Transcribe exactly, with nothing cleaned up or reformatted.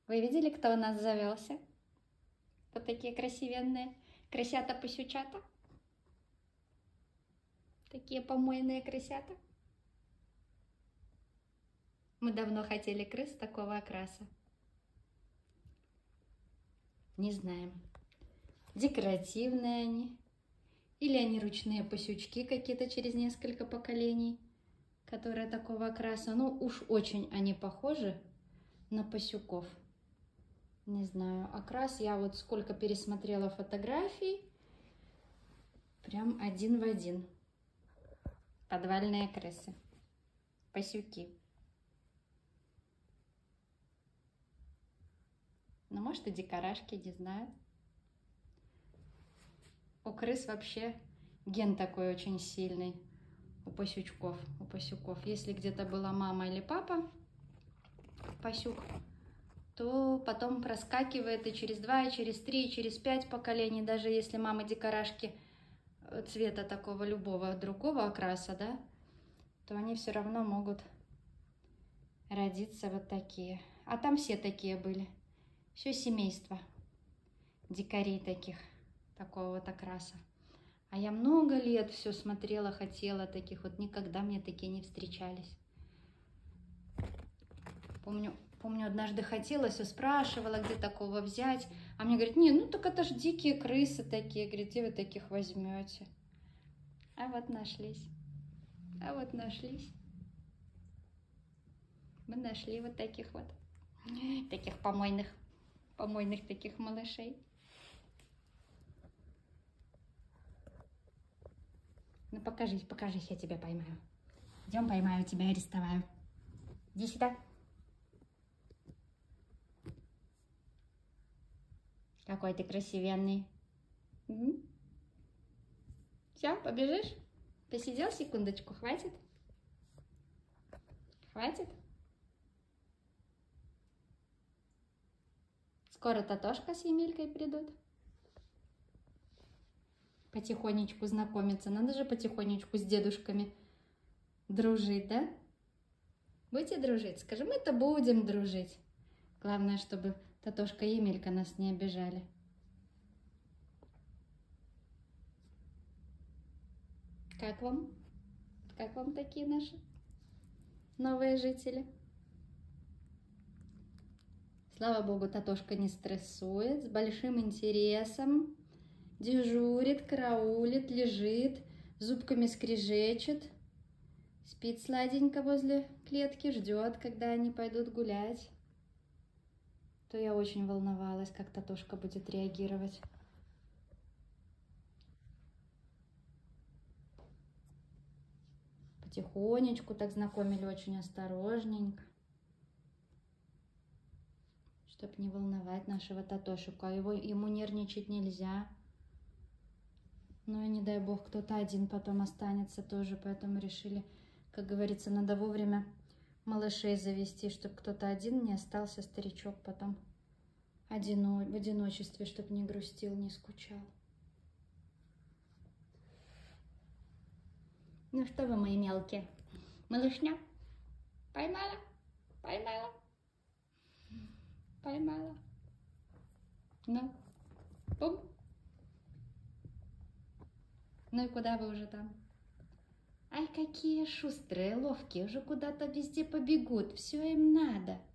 Вы видели, кто у нас завелся? Вот такие красивенные крысята-пасючата. Такие помойные крысята. Мы давно хотели крыс такого окраса. Не знаем, декоративные они, или они ручные пасючки какие-то через несколько поколений, которые такого окраса. Ну, уж очень они похожи на пасюков. Не знаю, окрас я вот сколько пересмотрела фотографий, прям один в один. Подвальные крысы, пасюки. Ну, может, и дикарашки, не знаю. У крыс вообще ген такой очень сильный, у пасючков, у пасюков. Если где-то была мама или папа пасюк, то потом проскакивает и через два, и через три, и через пять поколений, даже если мамы дикарашки цвета такого любого другого окраса, да, то они все равно могут родиться вот такие. А там все такие были. Все семейство дикарей таких, такого вот окраса. А я много лет все смотрела, хотела таких, вот никогда мне такие не встречались. Помню, помню, однажды хотела, все спрашивала, где такого взять. А мне говорят, не, ну так это ж дикие крысы такие. Говорит, где вы таких возьмете? А вот нашлись. А вот нашлись. Мы нашли вот таких вот, таких помойных, помойных таких малышей. Ну покажись, покажись, я тебя поймаю. Идем, поймаю тебя, арестоваю. Иди сюда. Какой ты красивенный. Угу. Все, побежишь? Посидел секундочку, хватит? Хватит? Скоро Татошка с Емелькой придут. Потихонечку знакомиться. Надо же потихонечку с дедушками дружить, да? Будете дружить? Скажи, мы-то будем дружить. Главное, чтобы Татошка и Емелька нас не обижали. Как вам? Как вам такие наши новые жители? Слава богу, Татошка не стрессует, с большим интересом дежурит, караулит, лежит, зубками скрежечет, спит сладенько возле клетки, ждет, когда они пойдут гулять. То я очень волновалась, как Татошка будет реагировать. Потихонечку так знакомили, очень осторожненько, чтобы не волновать нашего Татошика. Его, ему нервничать нельзя. Ну и не дай бог, кто-то один потом останется тоже, поэтому решили, как говорится, надо вовремя малышей завести, чтобы кто-то один не остался, старичок потом одино... в одиночестве, чтобы не грустил, не скучал. Ну что вы, мои мелкие, малышня, поймала, поймала, поймала, ну, бум. Ну и куда вы уже там? Ай, какие шустрые, ловкие, уже куда-то везде побегут, все им надо.